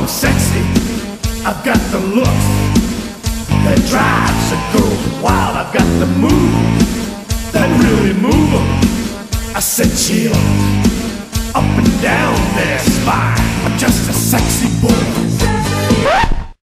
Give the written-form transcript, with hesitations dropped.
I'm sexy, I've got the looks that drives a girl wild. I've got the moves that really move 'em. I said chill.